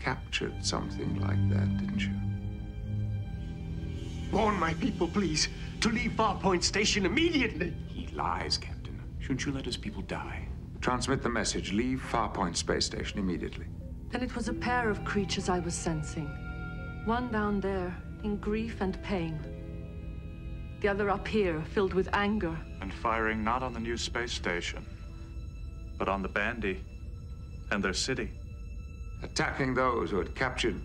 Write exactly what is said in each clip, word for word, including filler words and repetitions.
captured something like that, didn't you? Warn my people, please, to leave Farpoint Station immediately. He lies, Captain. Shouldn't you let his people die? Transmit the message. Leave Farpoint Space Station immediately. Then it was a pair of creatures I was sensing. One down there, in grief and pain. The other up here, filled with anger. And firing not on the new space station, but on the Bandy and their city. Attacking those who had captured...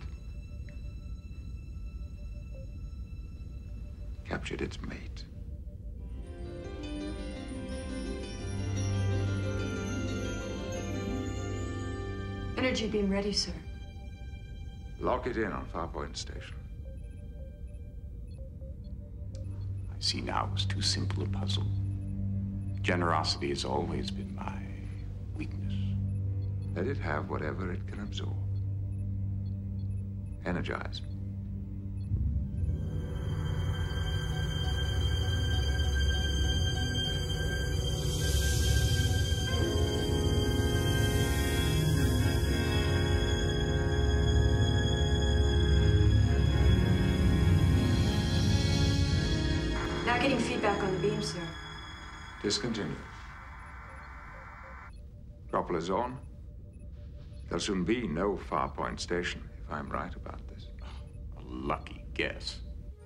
captured its mate. Energy beam ready, sir. Lock it in on Farpoint Station. I see now it was too simple a puzzle. Generosity has always been my weakness. Let it have whatever it can absorb. Energize. Not getting feedback on the beam, sir. Discontinue. Propellers on. There'll soon be no Farpoint Station, if I'm right about this. A lucky guess.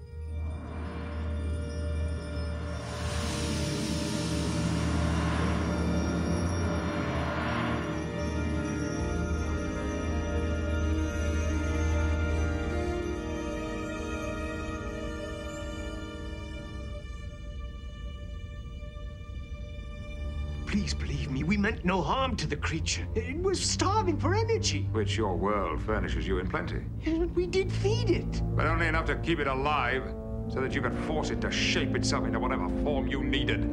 Please believe me, we meant no harm to the creature. It was starving for energy. Which your world furnishes you in plenty. And we did feed it. But only enough to keep it alive, so that you could force it to shape itself into whatever form you needed.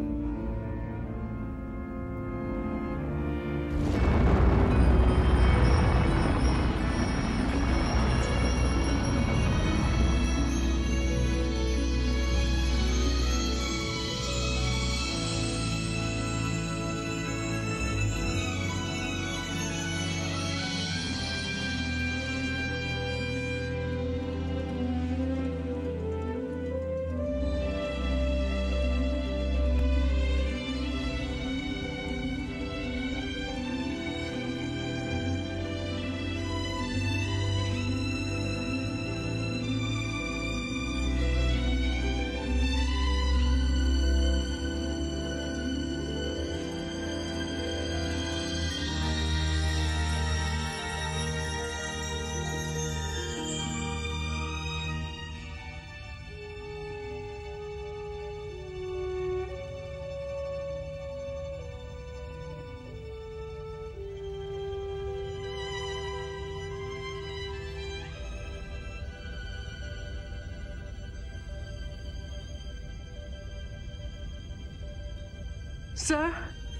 Sir,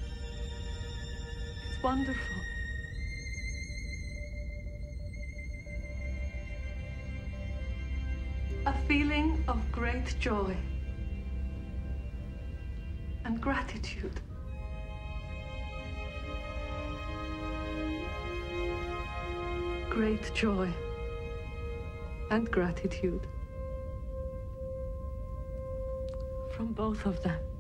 it's wonderful. A feeling of great joy and gratitude. Great joy and gratitude from both of them.